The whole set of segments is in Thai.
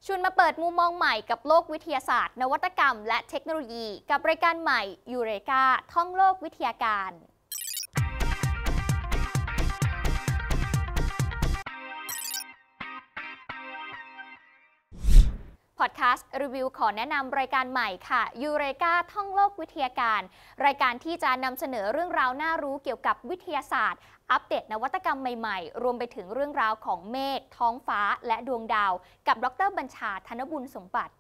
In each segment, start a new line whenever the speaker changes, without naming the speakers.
ชวนมาเปิดมุมมองใหม่กับโลกวิทยาศาสตร์นวัตกรรมและเทคโนโลยีกับรายการใหม่ยูเรกาท่องโลกวิทยาการพอดแคสต์รีวิวขอแนะนำรายการใหม่ค่ะยูเรกาท่องโลกวิทยาการรายการที่จะนำเสนอเรื่องราวน่ารู้เกี่ยวกับวิทยาศาสตร์อัปเดตนวัตกรรมใหม่ๆรวมไปถึงเรื่องราวของเมฆท้องฟ้าและดวงดาวกับดร.บัญชา ธนบุญสมบัติ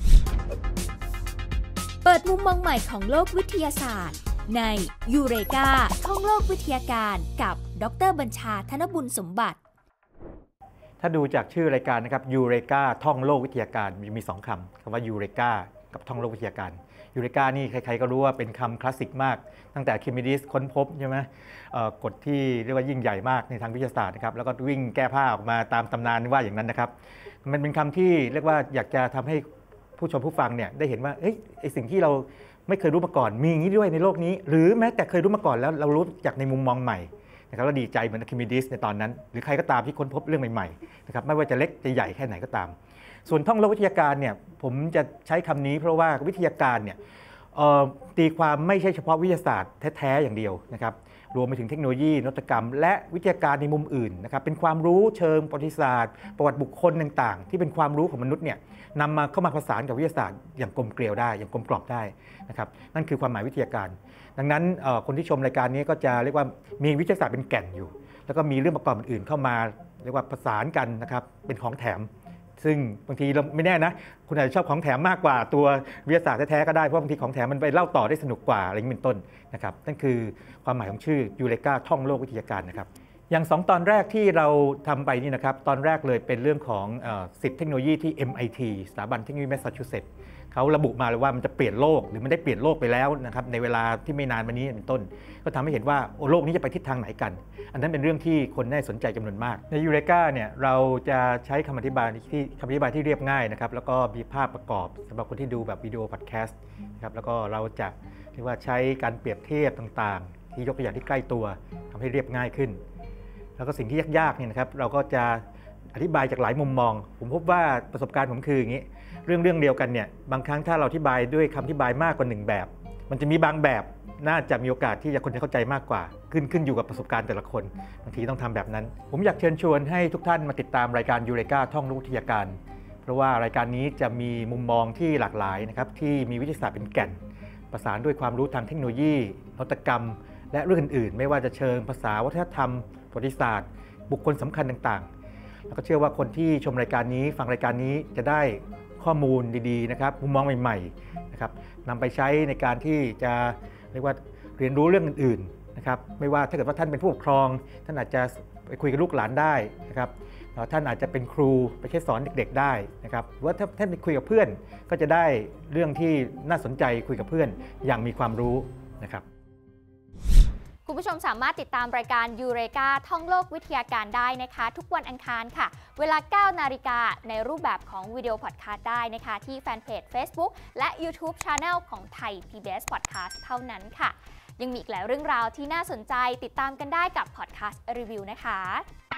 เปิดมุมมองใหม่ของโลกวิทยาศาสตร์ในยูเรกาท่องโลกวิทยาการกับดร.บัญชา ธนบุญสมบัติ
ถ้าดูจากชื่อรายการนะครับยูเรกาท่องโลกวิทยาการมี2 คำว่ายูเรกากับท่องโลกวิทยาการยูเรกานี่ใครๆก็รู้ว่าเป็นคำคลาสสิกมากตั้งแต่คิมิดิสค้นพบใช่ไหมกฎที่เรียกว่ายิ่งใหญ่มากในทางวิทยาศาสตร์นะครับแล้วก็วิ่งแก้ผ้าออกมาตามตำนานว่าอย่างนั้นนะครับมันเป็นคำที่เรียกว่าอยากจะทำให้ผู้ชมผู้ฟังเนี่ยได้เห็นว่าไอ้สิ่งที่เราไม่เคยรู้มาก่อนมีอย่างนี้ด้วยในโลกนี้หรือแม้แต่เคยรู้มาก่อนแล้วเรารู้จากในมุมมองใหม่นะครับเราดีใจเหมือนอะคิมิดิสในตอนนั้นหรือใครก็ตามที่ค้นพบเรื่องใหม่ๆนะครับไม่ว่าจะเล็กจะใหญ่แค่ไหนก็ตามส่วนท่องโลกวิทยาการเนี่ยผมจะใช้คำนี้เพราะว่าวิทยาการเนี่ยตีความไม่ใช่เฉพาะวิทยาศาสตร์แท้ๆอย่างเดียวนะครับรวมไปถึงเทคโนโลยีนวัตกรรมและวิทยาการในมุมอื่นนะครับเป็นความรู้เชิงประวัติศาสตร์ประวัติบุคคลต่างๆที่เป็นความรู้ของมนุษย์เนี่ยนำมาเข้ามาผสานกับวิทยาศาสตร์อย่างกลมเกลียวได้อย่างกลมกล่อมได้นะครับนั่นคือความหมายวิทยาการดังนั้นคนที่ชมรายการนี้ก็จะเรียกว่ามีวิทยาศาสตร์เป็นแก่นอยู่แล้วก็มีเรื่องประกอบอื่นๆเข้ามาเรียกว่าประสานกันนะครับเป็นของแถมซึ่งบางทีเราไม่แน่นะคุณอาจจะชอบของแถมมากกว่าตัววิทยาศาสตร์แท้ๆก็ได้เพราะบางทีของแถมมันไปเล่าต่อได้สนุกกว่าอะไรอย่างนี้เป็นต้นนะครับนั่นคือความหมายของชื่อยูเรกาท่องโลกวิทยาการนะครับอย่าง2 ตอนแรกที่เราทำไปนี่นะครับตอนแรกเลยเป็นเรื่องของ10 เทคโนโลยีที่ MIT สถาบันเทคโนโลยีแมสซาชูเซตส์เขาระบุมาเลยว่ามันจะเปลี่ยนโลกหรือมันได้เปลี่ยนโลกไปแล้วนะครับในเวลาที่ไม่นานมานี้เป็นต้นก็ทำให้เห็นว่าโลกนี้จะไปทิศทางไหนกันอันนั้นเป็นเรื่องที่คนได้สนใจจำนวนมากในยูเรกาเนี่ยเราจะใช้คำอธิบายที่เรียบง่ายนะครับแล้วก็มีภาพประกอบสำหรับคนที่ดูแบบวิดีโอพอดแคสต์นะครับแล้วก็เราจะเรียกว่าใช้การเปรียบเทียบต่างๆที่ยกตัวอย่างที่ใกล้ตัวทำให้เรียบง่ายขึ้นแล้วก็สิ่งที่ยากๆเนี่ยนะครับเราก็จะอธิบายจากหลายมุมมองผมพบว่าประสบการณ์ผมคืออย่างนี้เรื่องเดียวกันเนี่ยบางครั้งถ้าเราอธิบายด้วยคำอธิบายมากกว่า1แบบมันจะมีบางแบบน่าจะมีโอกาสที่คนจะเข้าใจมากกว่าขึ้นอยู่กับประสบการณ์แต่ละคนบางทีต้องทำแบบนั้นผมอยากเชิญชวนให้ทุกท่านมาติดตามรายการยูเรกาท่องโลกวิทยาการเพราะว่ารายการนี้จะมีมุมมองที่หลากหลายนะครับที่มีวิทยาศาสตร์เป็นแก่นประสานด้วยความรู้ทางเทคโนโลยีนวัตกรรมและเรื่องอื่นๆไม่ว่าจะเชิงภาษาวัฒนธรรมประวัติศาสตร์บุคคลสำคัญต่างๆแล้วก็เชื่อว่าคนที่ชมรายการนี้ฟังรายการนี้จะได้ข้อมูลดีๆนะครับมุมมองใหม่ๆนะครับนำไปใช้ในการที่จะเรียกว่าเรียนรู้เรื่องอื่นๆนะครับไม่ว่าถ้าเกิดว่าท่านเป็นผู้ปกครองท่านอาจจะไปคุยกับลูกหลานได้นะครับท่านอาจจะเป็นครูไปใช้สอนเด็กๆได้นะครับหรือว่าถ้าท่านไปคุยกับเพื่อนก็จะได้เรื่องที่น่าสนใจคุยกับเพื่อนอย่างมีความรู้นะครับ
คุณผู้ชมสามารถติดตามรายการยูเรกาท่องโลกวิทยาการได้นะคะทุกวันอังคารค่ะเวลา 9 นาฬิกาในรูปแบบของวิดีโอพอดคาสต์ได้นะคะที่แฟนเพจ Facebook และ YouTube Channel ของไทย PBS Podcast เท่านั้นค่ะยังมีอีกหลายเรื่องราวที่น่าสนใจติดตามกันได้กับพอดคาสต์รีวิวนะคะ